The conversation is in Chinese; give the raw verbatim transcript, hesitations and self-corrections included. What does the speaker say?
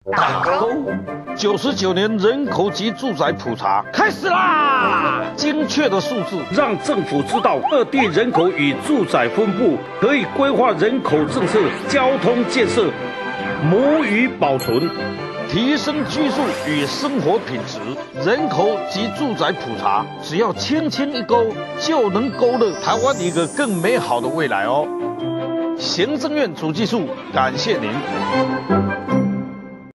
打勾。 九十九年人口及住宅普查开始啦！精确的数字让政府知道各地人口与住宅分布，可以规划人口政策、交通建设、母语保存，提升居住与生活品质。人口及住宅普查，只要轻轻一勾，就能勾勒台湾一个更美好的未来哦。行政院主计处感谢您。